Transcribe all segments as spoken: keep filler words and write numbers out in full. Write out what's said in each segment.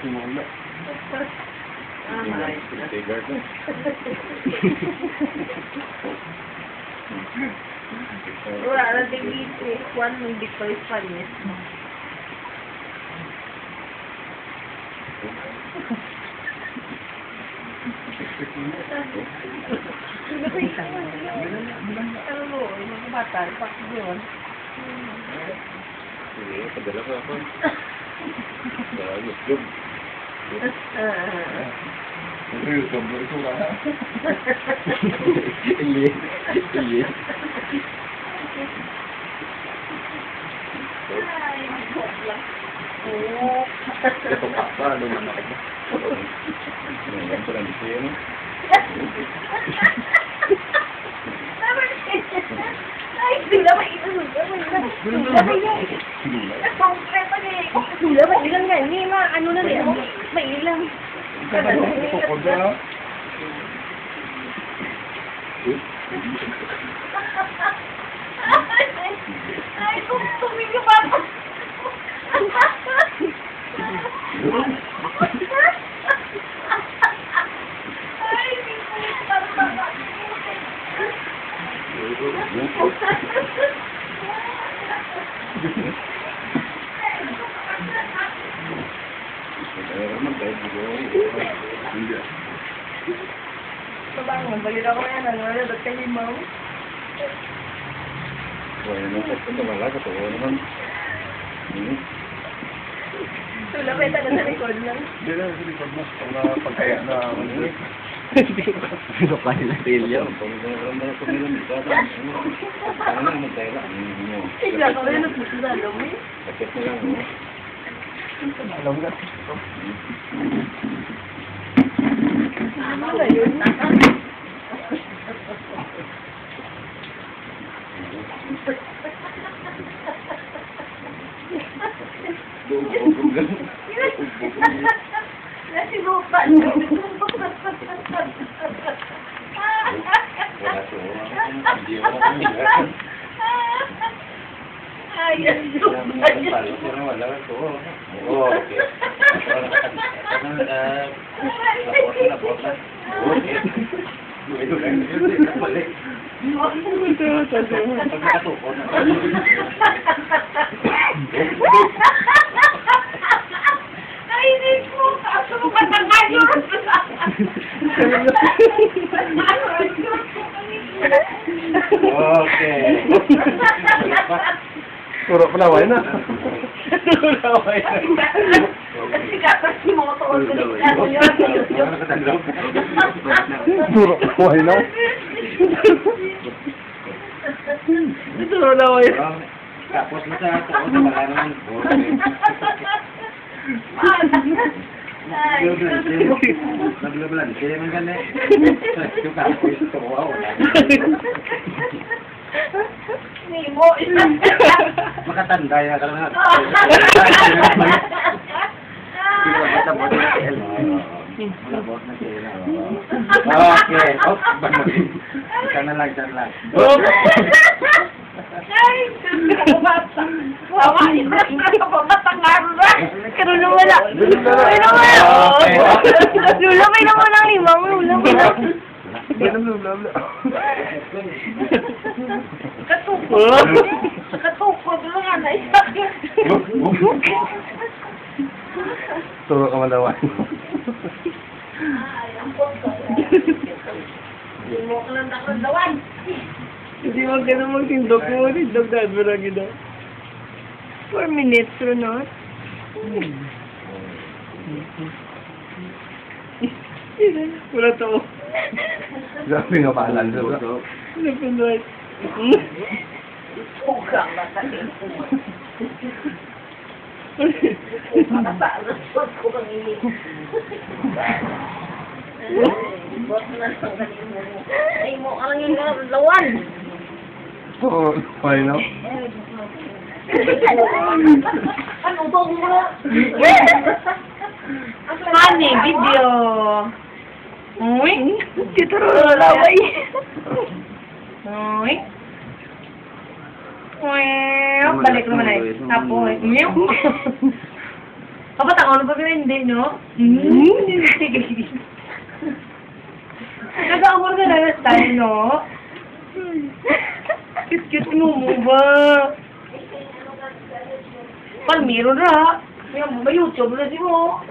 simula. Ah, my. Tigar na. Wala na tingin si Juan ng dipay pa niya. Ano mo, mga bata, pak yun. Sige, padala ko ako. Sa YouTube. Ito YouTube, ito ka na. Ili. Ili. Ito pa pa, ano naman ako. Ngayon ko lang dito yun. Ay, sila ba ito? Sila ba yan? Konkreto niya eh. Sila ba ilang nga? Hindi, ma, ano na rin. May ilang. Tukod na. Ay, tumingin pa ako. Ay, hindi ko yung tama. Sabangon, balik ako yan. Ano na, ba't kayo limaw? Wala naman, ito naman lang. Ito naman. Tula pa ito na sa likod lang. Hindi lang, sa likod mo. Pag pagkaya na manulit. Sino pa nila silyo? Pag naman kumilang dito. Ano na magkaya lang? Tigla ka rin, nagpusulalo mo eh. Bakit na lang. Alam ka. Ano na yun? Nasibukan. Wala siya. Hindi wala kang ay, ang sukan niya. wala ito. Oo, okay. Lapot na, lapot na. Okay. Ito lang, ito lang, balik. Pag nakatukot na. Ay, hindi ko. Kaso mo matangay yun. Okay. Puro palaway na. Puro palaway na. Kasi kapag si Moto, Puro palaway na. Ito palaway. Tapos na sa ito, sa malaman ko. Naglabalan, kaya man gani. Yung kapos ito, wow. Nemo, isa. Makatanda ya ka na. Malabot na siya. Malabot na siya. Okay. Oh, isa na lang, isa na lang. Ay, bata. Wawa, ina ka pa matangaro na. Karoon na wala. Ay, na wala. Lulamay naman ang limang. Lulamay na. Katukod. Katukod mo nga na isa. Turo ka malaway. Ay, ang punto. Hindi mo ka lang nakandawan. Hindi mo ganun magtindok mo. Tindok dahil mo lang ito. Four minutes, Ronot. Wala to. Sabi nga paalan sa bro. Napindoy. Pugang ba sa tempo mo? Makasaalas ko kang ini. Bot na lang ganin mo. Ay mo, alang yung lawan. Oo, okay na. Ano ba mo? Honey, video. Uy, dito rin laway. Uy. Uy, balik naman ay. Tapos, meow. Kapatang, ano ba ka hindi, no? Hmm? Nag-aamor ka na na style, no? Cute-cute mo mo ba? Palmiro na. May may YouTube na si mo.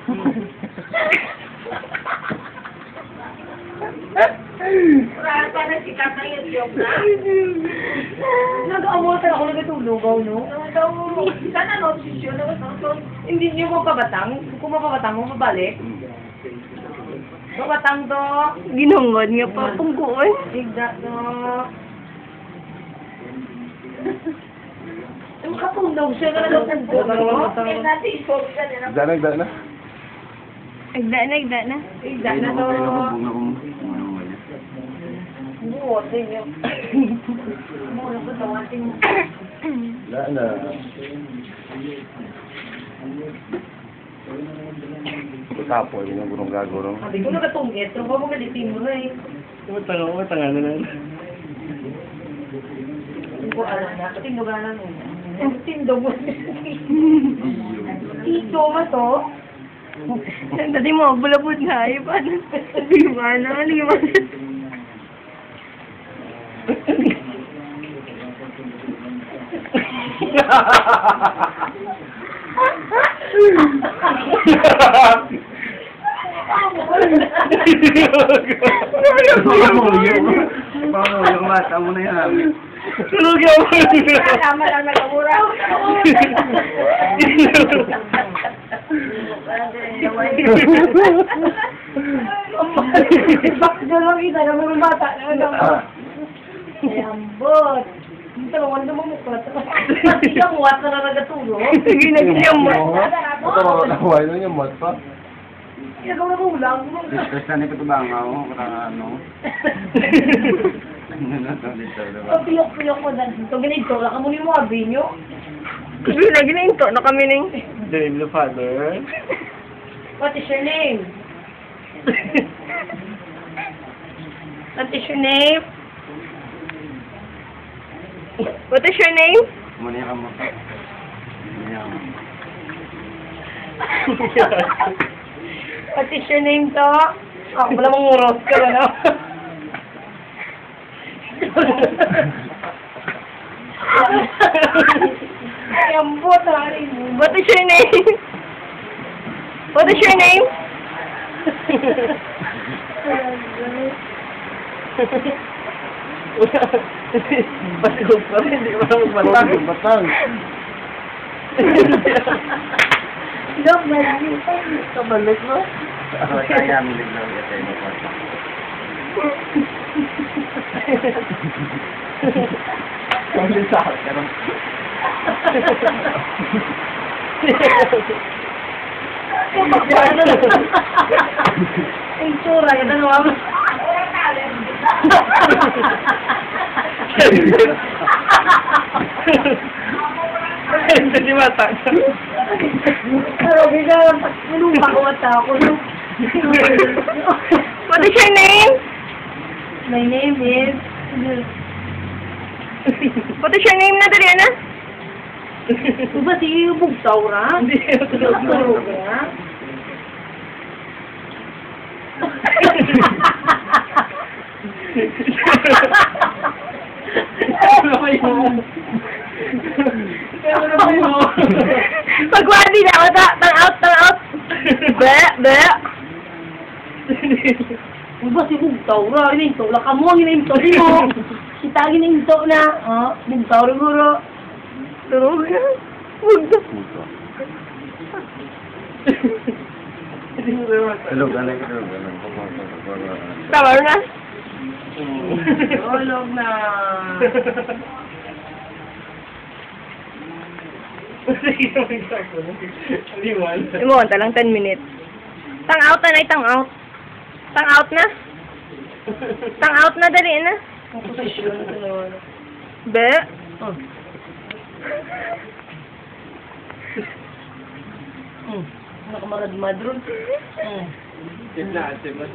Wala pa na sikat na YouTube na. Nag-aamor ka na ako nagatulugaw, no? Sana no, sisyon na ba? Hindi niyo mo pabatang? Kung mapabatang mo, mabalik? Pabatang to. Ginungod nga pa. Pungkuan. Igda to. Yung kapundaw siya na lang ang buto. Eh, natin isog ka nila. Igda na, igda na. Igda na, igda na. Igda na to. Buote niyo. Muna ko tawatin mo. Igda na. Tapo, yun ang gurong gagurong. Sabi ko nagatungit. Pero ba mo galitin mo na eh. Umatanga, umatanga na lang. Hindi ko alam na. Tindoganan mo. Tindog mo. Tito mo to? Dati mo, bulabot na. Ay, paano? Lima na, lima na. Pamulong mata mo na yan. Tulog yung Tama lang nag-amura. Bakit na lang kita na mga bata na ano? Ayambot. Ito naman na mamuklat. Hindi ka muwat na nagatulog. Sige na siya mo. Ito, nakuhay na yung mat pa. Ikaw na kulang. Discuss na ni Katubangaw. Kata ano. Piyok-piyok ko dahil dito. Ganito lang ka muna yung mga binyo. Sige na, ginahinto na kami ng... Dream the father. What is your name? What is your name? What is your name? Muna ka mo. Muna ka mo. What is your name to? Oh, wala mong uros ka ba, no? Ayambot na rin. What is your name? What is your name? Batog pa rin, hindi ko na magbatang. Batang. Look, my Kabalik mo? Ako kaya mo liglaw yung tayo mo pa. Kami sa akin. Ang tsura, yun ano mo. Ito si Mata. Pero bigla, nilumpa ko mata ako. What is your name? My name is... What is your name na, Dariana? Ito ba si Bugtaw ra? Hindi. Bugtaw ra? Ano ba yun? Ano ba yun? Pag-wadi na ako, ta- tang out, tang out. Be, be. Ito ba si Bugtaw ra? Hininto lang ka mo, hininto di mo. Kita hininto na. Oh, Bugtaw ra guro. Turog na. Huwag na. Tulog ka na, tulog ka na. Tama na. Tulog na. Imo, ta lang ten minutes. Tang out na, nay, tang out. Tang out na. Tang out na, dali na. Komposisyon ito naman. Be. Oh. Hmm. Nakamarad-madron. Hmm.